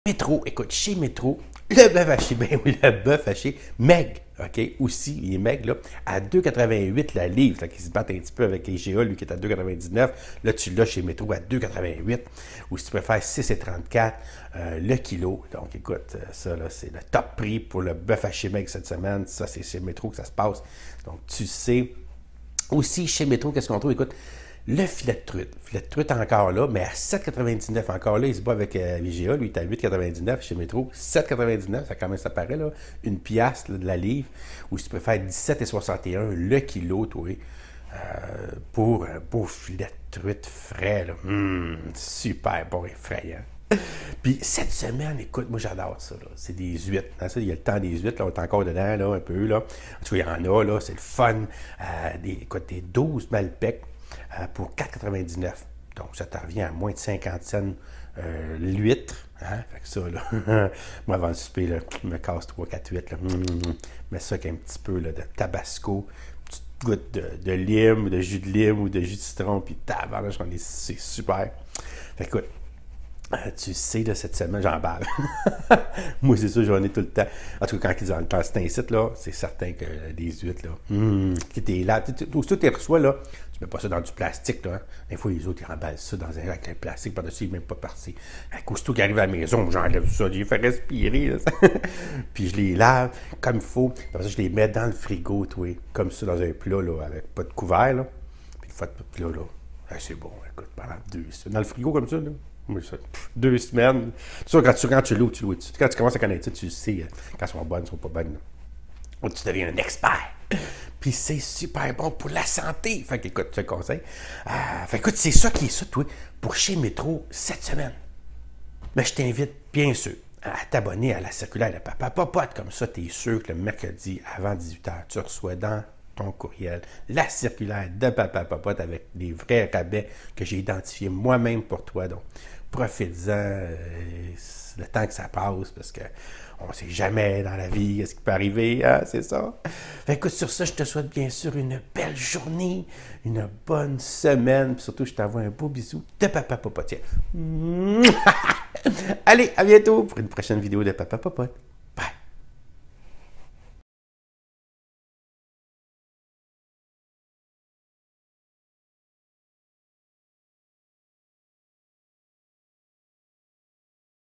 Métro, écoute, chez Métro, le bœuf haché, ben oui, le bœuf haché, maigre, OK, aussi, il est maigre, là, à 2,88 la livre, qui se battent un petit peu avec IGA, lui qui est à 2,99, là, tu l'as chez Métro à 2,88, ou si tu préfères, 6,34 le kilo, donc écoute, ça, là, c'est le top prix pour le bœuf haché maigre cette semaine, ça, c'est chez Métro que ça se passe, donc tu sais, aussi, chez Métro, qu'est-ce qu'on trouve, écoute, le filet de truite. Filet de truite encore là, mais à 7,99 encore là. Il se bat avec VGA. Lui, il est à 8,99 chez Métro. 7,99, ça commence à paraît, là. Une piastre là, de la livre. Ou si tu préfères 17,61 le kilo, toi, pour un beau filet de truite frais. Là. Super bon et frais. Hein? Puis cette semaine, écoute, moi j'adore ça. C'est des huîtres. Hein, ça, il y a le temps des huîtres, là, on est encore dedans là, un peu. Là. En tout cas, il y en a, là, c'est le fun. Écoute, des 12 Malpeques pour 4,99. Donc, ça te revient à moins de 50 cents l'huître. Hein? Fait que ça, là, moi, avant le souper, là, je me casse 3, 4 huîtres. Mets ça avec un petit peu là, de tabasco, une petite goutte de lime, de jus de lime ou de jus de citron, puis tabarnak, c'est super. Fait que, écoute, tu sais, là, cette semaine, j'en parle. Moi, c'est sûr, j'en ai tout le temps. En tout cas, quand ils ont le temps, c'est un site, là, c'est certain que des huîtres, là, qui t'es là, aussitôt que tu les reçois, là, tu mets pas ça dans du plastique, là. Hein. Des fois, les autres, ils remballent ça dans un sac de plastique, par-dessus, ils ne même pas parti. Aussitôt qu'ils arrivent à la maison, j'enlève ça, je les fais respirer, là, puis je les lave comme il faut. Après ça, je les mets dans le frigo, toi, comme ça, dans un plat, là, avec pas de couvert, là. Puis une fois de plat, là, c'est bon, écoute, pendant 2 semaines. Dans le frigo, comme ça, là. Oui, ça. 2 semaines. C'est sûr, quand tu loues. Quand tu commences à connaître ça, tu sais quand elles sont bonnes, elles sont pas bonnes. Là. Tu deviens un expert. Puis c'est super bon pour la santé. Fait que, écoute, je te le conseille. Fait que, écoute, c'est ça qui est ça, toi, pour chez Métro cette semaine. Mais je t'invite, bien sûr, à t'abonner à la circulaire de Papa Popote. Comme ça, tu es sûr que le mercredi, avant 18h, tu reçois dans ton courriel la circulaire de Papa Popote avec des vrais rabais que j'ai identifiés moi-même pour toi. Donc, profites-en le temps que ça passe parce que on ne sait jamais dans la vie ce qui peut arriver, hein, c'est ça. Fait que, écoute, sur ça, je te souhaite bien sûr une belle journée, une bonne semaine, puis surtout, je t'envoie un beau bisou de Papa Popote. Allez, à bientôt pour une prochaine vidéo de Papa Popote.